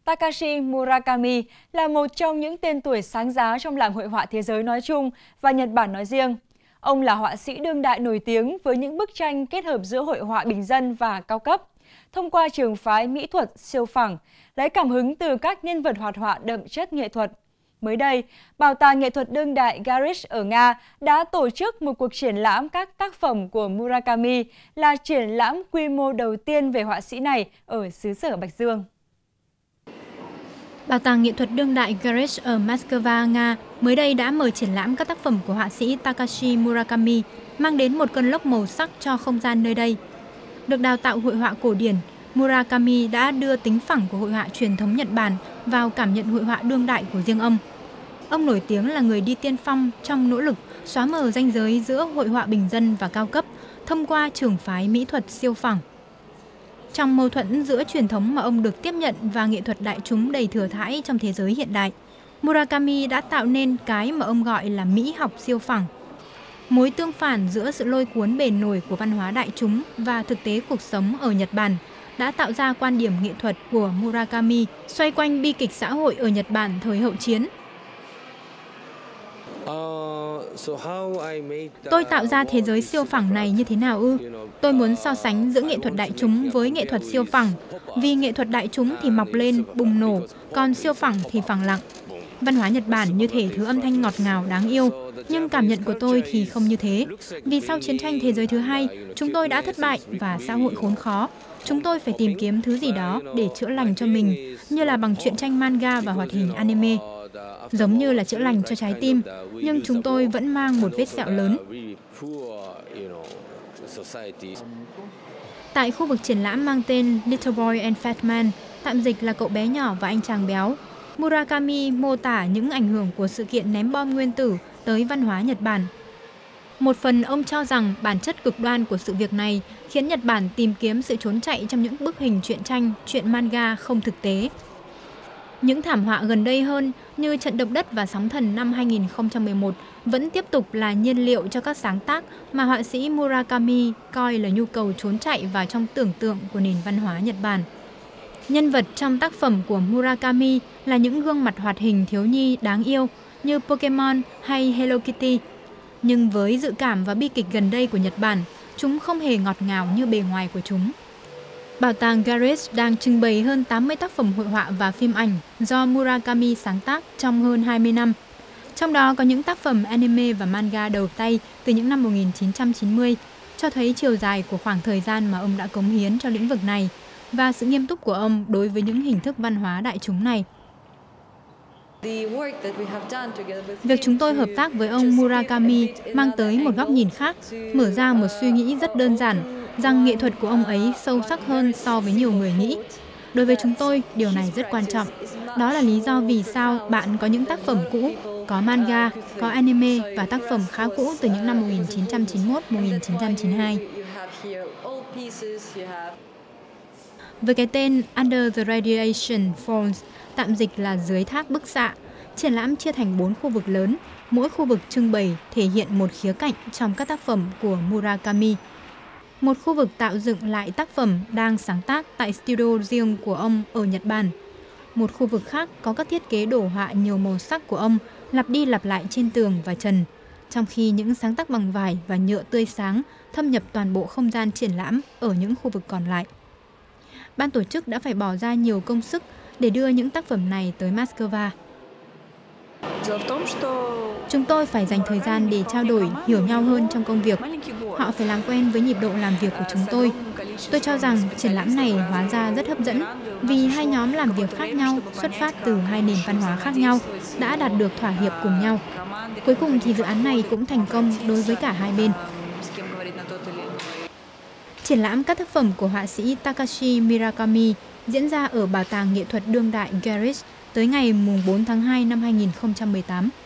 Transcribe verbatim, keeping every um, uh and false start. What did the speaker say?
Takashi Murakami là một trong những tên tuổi sáng giá trong làng hội họa thế giới nói chung và Nhật Bản nói riêng. Ông là họa sĩ đương đại nổi tiếng với những bức tranh kết hợp giữa hội họa bình dân và cao cấp, thông qua trường phái mỹ thuật siêu phẳng, lấy cảm hứng từ các nhân vật hoạt họa đậm chất nghệ thuật. Mới đây, Bảo tàng nghệ thuật đương đại Garich ở Nga đã tổ chức một cuộc triển lãm các tác phẩm của Murakami, là triển lãm quy mô đầu tiên về họa sĩ này ở xứ sở Bạch Dương. Bảo tàng nghệ thuật đương đại Garich ở Moscow, Nga mới đây đã mở triển lãm các tác phẩm của họa sĩ Takashi Murakami, mang đến một cơn lốc màu sắc cho không gian nơi đây. Được đào tạo hội họa cổ điển, Murakami đã đưa tính phẳng của hội họa truyền thống Nhật Bản vào cảm nhận hội họa đương đại của riêng ông. Ông nổi tiếng là người đi tiên phong trong nỗ lực xóa mờ ranh giới giữa hội họa bình dân và cao cấp thông qua trường phái mỹ thuật siêu phẳng. Trong mâu thuẫn giữa truyền thống mà ông được tiếp nhận và nghệ thuật đại chúng đầy thừa thãi trong thế giới hiện đại, Murakami đã tạo nên cái mà ông gọi là mỹ học siêu phẳng. Mối tương phản giữa sự lôi cuốn bề nổi của văn hóa đại chúng và thực tế cuộc sống ở Nhật Bản đã tạo ra quan điểm nghệ thuật của Murakami xoay quanh bi kịch xã hội ở Nhật Bản thời hậu chiến. Tôi tạo ra thế giới siêu phẳng này như thế nào ư? Tôi muốn so sánh giữa nghệ thuật đại chúng với nghệ thuật siêu phẳng. Vì nghệ thuật đại chúng thì mọc lên, bùng nổ, còn siêu phẳng thì phẳng lặng. Văn hóa Nhật Bản như thể thứ âm thanh ngọt ngào đáng yêu, nhưng cảm nhận của tôi thì không như thế. Vì sau chiến tranh thế giới thứ hai, chúng tôi đã thất bại và xã hội khốn khó. Chúng tôi phải tìm kiếm thứ gì đó để chữa lành cho mình, như là bằng truyện tranh manga và hoạt hình anime. Giống như là chữa lành cho trái tim, nhưng chúng tôi vẫn mang một vết sẹo lớn. Tại khu vực triển lãm mang tên Little Boy and Fat Man, tạm dịch là cậu bé nhỏ và anh chàng béo, Murakami mô tả những ảnh hưởng của sự kiện ném bom nguyên tử tới văn hóa Nhật Bản. Một phần ông cho rằng bản chất cực đoan của sự việc này khiến Nhật Bản tìm kiếm sự trốn chạy trong những bức hình truyện tranh, truyện manga không thực tế. Những thảm họa gần đây hơn như trận động đất và sóng thần năm hai nghìn không trăm mười một vẫn tiếp tục là nhiên liệu cho các sáng tác mà họa sĩ Murakami coi là nhu cầu trốn chạy vào trong tưởng tượng của nền văn hóa Nhật Bản. Nhân vật trong tác phẩm của Murakami là những gương mặt hoạt hình thiếu nhi đáng yêu như Pokemon hay Hello Kitty. Nhưng với dự cảm và bi kịch gần đây của Nhật Bản, chúng không hề ngọt ngào như bề ngoài của chúng. Bảo tàng Garich đang trưng bày hơn tám mươi tác phẩm hội họa và phim ảnh do Murakami sáng tác trong hơn hai mươi năm. Trong đó có những tác phẩm anime và manga đầu tay từ những năm một nghìn chín trăm chín mươi, cho thấy chiều dài của khoảng thời gian mà ông đã cống hiến cho lĩnh vực này và sự nghiêm túc của ông đối với những hình thức văn hóa đại chúng này. Việc chúng tôi hợp tác với ông Murakami mang tới một góc nhìn khác, mở ra một suy nghĩ rất đơn giản, rằng nghệ thuật của ông ấy sâu sắc hơn so với nhiều người nghĩ. Đối với chúng tôi, điều này rất quan trọng. Đó là lý do vì sao bạn có những tác phẩm cũ, có manga, có anime và tác phẩm khá cũ từ những năm một nghìn chín trăm chín mươi mốt đến một nghìn chín trăm chín mươi hai. Với cái tên Under the Radiation Falls, tạm dịch là dưới thác bức xạ, triển lãm chia thành bốn khu vực lớn, mỗi khu vực trưng bày thể hiện một khía cạnh trong các tác phẩm của Murakami. Một khu vực tạo dựng lại tác phẩm đang sáng tác tại studio riêng của ông ở Nhật Bản. Một khu vực khác có các thiết kế đổ họa nhiều màu sắc của ông lặp đi lặp lại trên tường và trần, trong khi những sáng tác bằng vải và nhựa tươi sáng thâm nhập toàn bộ không gian triển lãm ở những khu vực còn lại. Ban tổ chức đã phải bỏ ra nhiều công sức để đưa những tác phẩm này tới Moscow. Chúng tôi phải dành thời gian để trao đổi, hiểu nhau hơn trong công việc. Họ phải làm quen với nhịp độ làm việc của chúng tôi. Tôi cho rằng triển lãm này hóa ra rất hấp dẫn vì hai nhóm làm việc khác nhau, xuất phát từ hai nền văn hóa khác nhau, đã đạt được thỏa hiệp cùng nhau. Cuối cùng thì dự án này cũng thành công đối với cả hai bên. Triển lãm các tác phẩm của họa sĩ Takashi Murakami diễn ra ở Bảo tàng nghệ thuật đương đại Garich tới ngày bốn tháng hai năm hai nghìn không trăm mười tám.